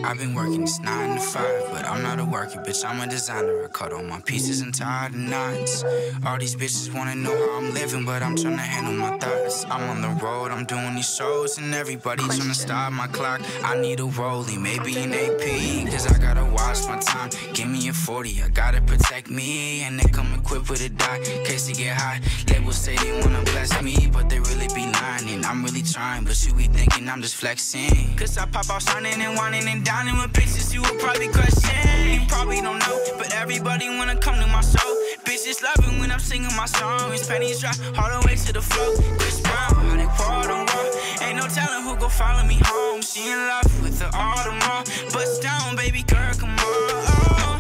I've been working, it's 9 to 5, but I'm not a worker, bitch, I'm a designer. I cut all my pieces and tied the knots. All these bitches wanna know how I'm living, but I'm tryna handle my thoughts. I'm on the road, I'm doing these shows, and everybody tryna stop my clock. I need a rollie, maybe an AP, cause I gotta watch my time. Give me a 40, I gotta protect me, and they come equipped with a dot, in case they get hot. Labels say they wanna bless me, but they really be lying, and I'm really trying, but you be thinking I'm just flexing. Cause I pop out shining and whining and dining with bitches, you would probably question. You probably don't know, but everybody wanna come to my show. Bitches love it when I'm singing my songs. Pennies drop all the way to the floor. Chris Brown, how they pour the wall. Ain't no telling who gon' follow me home. She in love with the Audemars. Bust down, baby girl, come on.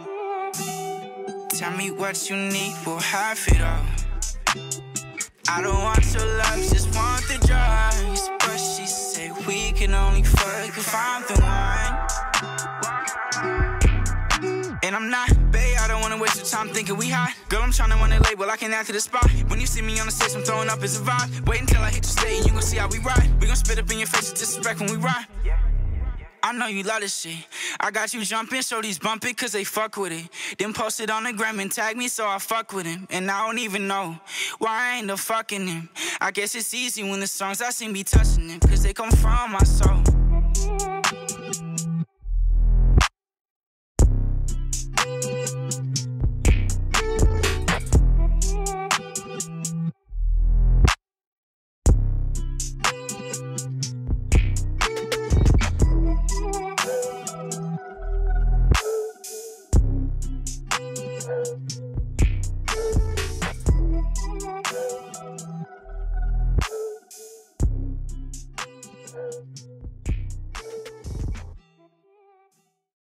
Tell me what you need, we'll have it all. I don't want your love, just want the drugs. But she said we can only fuck if I'm the one. And I'm not, babe, I don't wanna waste your time thinking we hot. Girl, I'm tryna run a label, I can add to the spot. When you see me on the stage, I'm throwing up as a vibe. Wait until I hit your stage, you gon' see how we ride. We gon' spit up in your face with disrespect when we ride. I know you love this shit. I got you jumping, shorties bump it, cause they fuck with it. Then post it on the gram and tag me, so I fuck with him. And I don't even know why I end up fucking him. I guess it's easy when the songs I sing be touching him, cause they come from my soul.